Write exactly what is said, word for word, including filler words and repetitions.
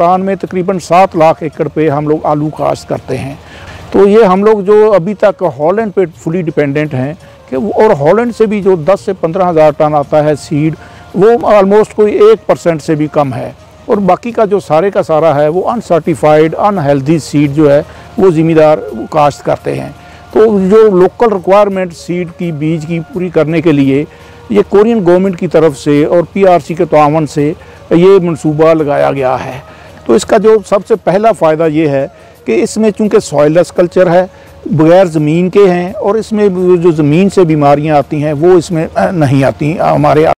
पाकिस्तान में तकरीबन सात लाख एकड़ पे हम लोग आलू काश्त करते हैं। तो ये हम लोग जो अभी तक हॉलैंड पे फुली डिपेंडेंट हैं कि और हॉलैंड से भी जो दस से पंद्रह हज़ार टन आता है सीड, वो ऑलमोस्ट कोई एक परसेंट से भी कम है। और बाकी का जो सारे का सारा है वो अनसर्टिफाइड अनहेल्दी सीड जो है वो ज़िम्मेदार काश्त करते हैं। तो जो लोकल रिक्वायरमेंट सीड की बीज की पूरी करने के लिए ये कोरियन गवर्नमेंट की तरफ से और पीआरसी के तावन से ये मंसूबा लगाया गया है। तो इसका जो सबसे पहला फ़ायदा ये है कि इसमें चूँकि सॉइललेस कल्चर है, बगैर ज़मीन के हैं और इसमें जो ज़मीन से बीमारियां आती हैं वो इसमें नहीं आती हमारे